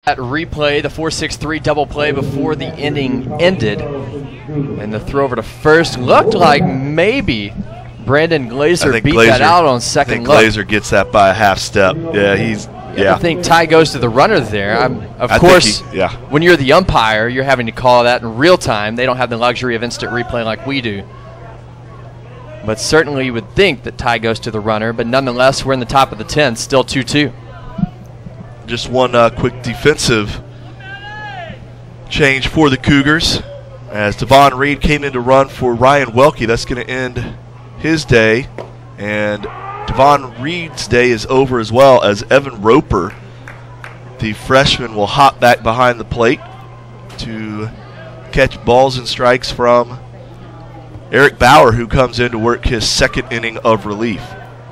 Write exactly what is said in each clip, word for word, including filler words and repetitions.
That replay, the four six three double play before the inning ended. And the throw over to first looked like maybe Brandon Glazer beat Glazer, that out on second I think look. Glazer gets that by a half step. Yeah, he's yeah. I think Ty goes to the runner there. I'm, of I course, he, yeah. when you're the umpire, you're having to call that in real time. They don't have the luxury of instant replay like we do. But certainly you would think that Ty goes to the runner. But nonetheless, we're in the top of the tenth, still two two. Just one uh, quick defensive change for the Cougars as Devon Reed came in to run for Ryan Welke. That's going to end his day, and Devon Reed's day is over as well, as Evan Roper, the freshman, will hop back behind the plate to catch balls and strikes from Eric Bauer, who comes in to work his second inning of relief.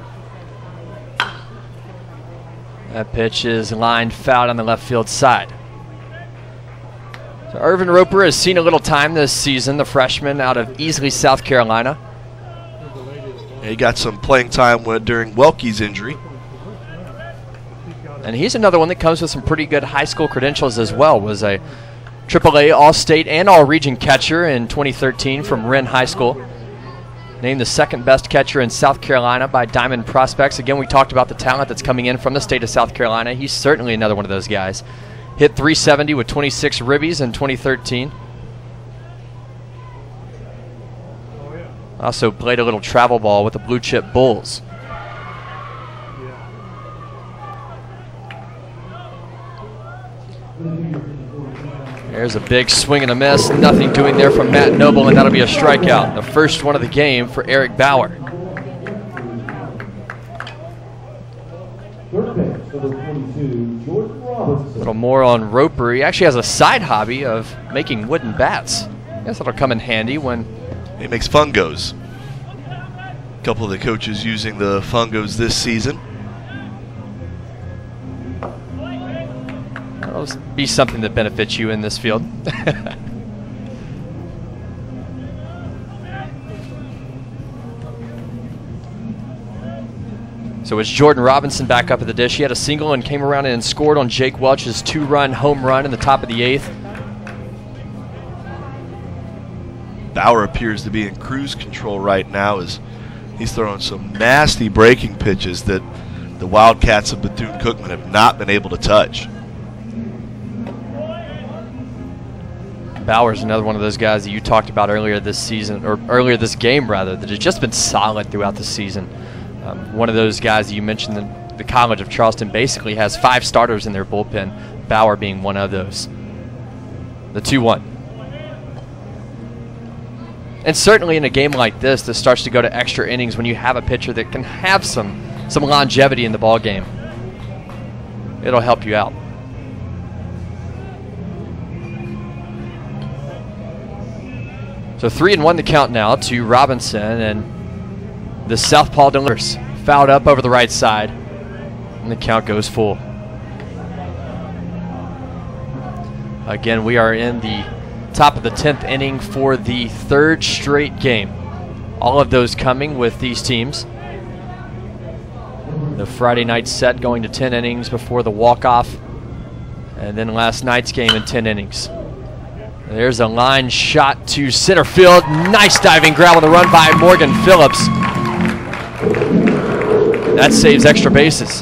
That pitch is lined foul on the left field side. So Irvin Roper has seen a little time this season, the freshman out of Easley, South Carolina. He got some playing time with, during Welke's injury. And he's another one that comes with some pretty good high school credentials as well. Was a triple A All-State and All-Region catcher in twenty thirteen from Wren High School. Named the second best catcher in South Carolina by Diamond Prospects. Again, we talked about the talent that's coming in from the state of South Carolina. He's certainly another one of those guys. Hit three seventy with twenty-six ribbies in twenty thirteen. Also played a little travel ball with the Blue Chip Bulls. There's a big swing and a miss. Nothing doing there from Matt Noble, and that'll be a strikeout. The first one of the game for Eric Bauer. A little more on Roper. He actually has a side hobby of making wooden bats. I guess that'll come in handy when he makes fungos. A couple of the coaches using the fungos this season. That'll be something that benefits you in this field. So it's Jordan Robinson back up at the dish. He had a single and came around and scored on Jake Welch's two-run home run in the top of the eighth. Bauer appears to be in cruise control right now as he's throwing some nasty breaking pitches that the Wildcats of Bethune-Cookman have not been able to touch. Bauer's another one of those guys that you talked about earlier this season, or earlier this game rather, that has just been solid throughout the season. Um, one of those guys that you mentioned, the, the College of Charleston basically has five starters in their bullpen, Bauer being one of those. The two one. And certainly in a game like this that starts to go to extra innings, when you have a pitcher that can have some, some longevity in the ball game, it'll help you out. So three and one the count now to Robinson, and the southpaw delivers. Fouled up over the right side, and the count goes full. Again, we are in the top of the tenth inning for the third straight game. All of those coming with these teams. The Friday night set going to ten innings before the walk-off, and then last night's game in ten innings. There's a line shot to center field. Nice diving grab on the run by Morgan Phillips. That saves extra bases.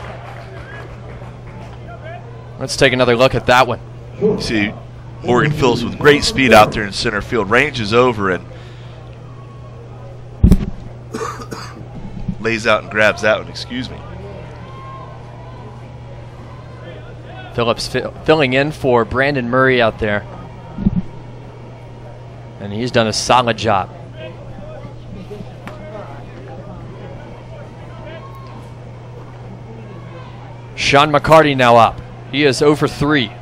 Let's take another look at that one. You see Morgan Phillips with great speed out there in center field. Ranges over and lays out and grabs that one, excuse me. Phillips fi filling in for Brandon Murray out there. And he's done a solid job. Sean McCarty now up. He is oh for three.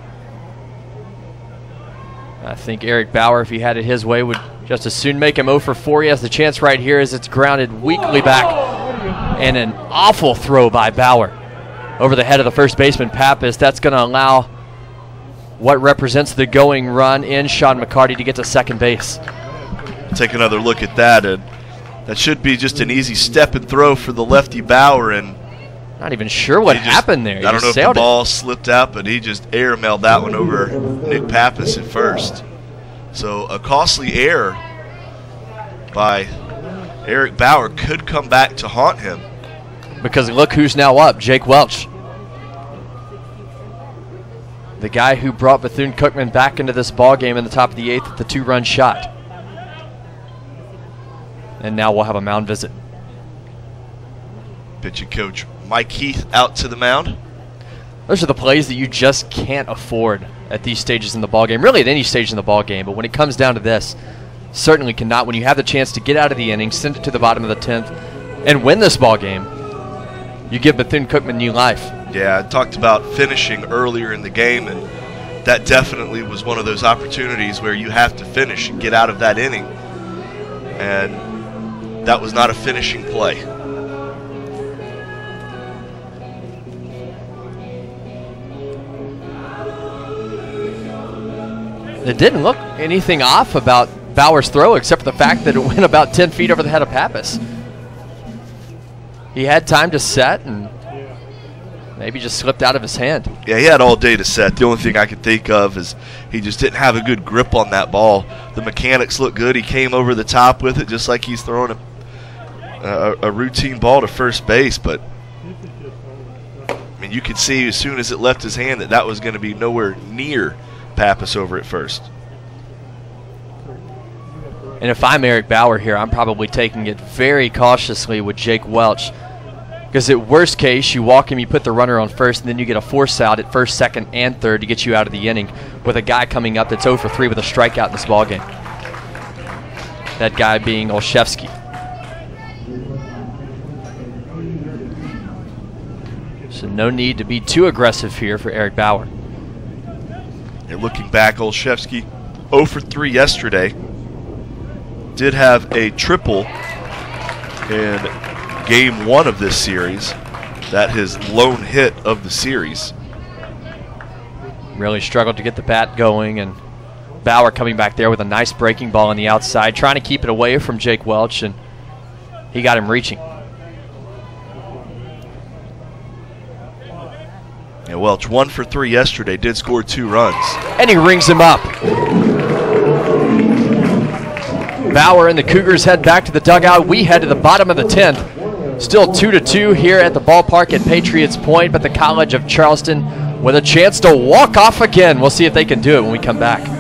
I think Eric Bauer, if he had it his way, would just as soon make him oh for four. He has the chance right here as it's grounded weakly back. And an awful throw by Bauer over the head of the first baseman, Pappas. That's going to allow what represents the going run in Sean McCarty to get to second base. Take another look at that, and that should be just an easy step and throw for the lefty Bauer, and Not even sure what just, happened there. He I don't know if the it. ball slipped out, but he just airmailed that one over Nick Pappas at first. So a costly error by Eric Bauer could come back to haunt him. Because look who's now up, Jake Welch. The guy who brought Bethune-Cookman back into this ball game in the top of the eighth with the two-run shot. And now we'll have a mound visit. Pitching coach Mike Heath out to the mound. Those are the plays that you just can't afford at these stages in the ball game. Really at any stage in the ball game, but when it comes down to this, certainly cannot. When you have the chance to get out of the inning, send it to the bottom of the tenth, and win this ball game, you give Bethune-Cookman new life. Yeah, I talked about finishing earlier in the game, and that definitely was one of those opportunities where you have to finish and get out of that inning. And that was not a finishing play. It didn't look anything off about Bauer's throw except for the fact that it went about ten feet over the head of Pappas. He had time to set and maybe just slipped out of his hand. Yeah, he had all day to set. The only thing I could think of is he just didn't have a good grip on that ball. The mechanics look good. He came over the top with it just like he's throwing a, a, a routine ball to first base. But, I mean, you could see as soon as it left his hand that that was going to be nowhere near Pappas over at first. And if I'm Eric Bauer here, I'm probably taking it very cautiously with Jake Welch. Because at worst case, you walk him, you put the runner on first, and then you get a force out at first, second, and third to get you out of the inning with a guy coming up that's oh for three with a strikeout in this ballgame. That guy being Olszewski. So no need to be too aggressive here for Eric Bauer. And looking back, Olszewski oh for three yesterday. Did have a triple in game one of this series. That his lone hit of the series. Really struggled to get the bat going, and Bauer coming back there with a nice breaking ball on the outside, trying to keep it away from Jake Welch, and he got him reaching. Yeah, Welch one for three yesterday, did score two runs. And he rings him up. Bauer and the Cougars head back to the dugout. We head to the bottom of the tenth. Still two to two here at the ballpark at Patriots Point, but the College of Charleston with a chance to walk off again. We'll see if they can do it when we come back.